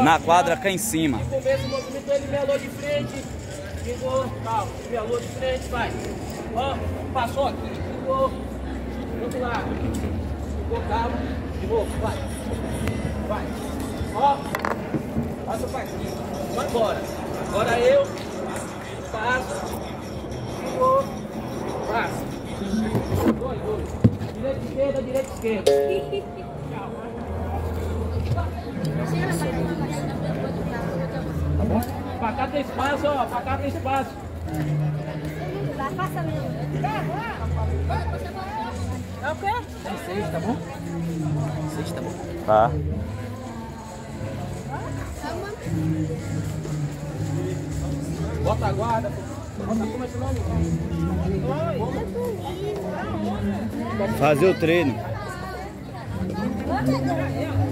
Na quadra cá em cima. No começo, movimentou, ele melou de frente. Vingou, calma. Melou de frente, vai. Ó, passou aqui. Vingou. Do outro lado. Vingou, calma. De novo, vai. Vai. Ó. Passa pra aqui. Vai embora. Agora eu. Passo. Vingou. Passa. Dois. Direita, esquerda. Tá bom? Pra cá tem espaço, ó. Pra cá tem espaço. Passa mesmo. É o quê? Tem 6, tá bom? 6, tá bom? Tá. Bota a guarda. Bota como é esse nome? Fazer o treino.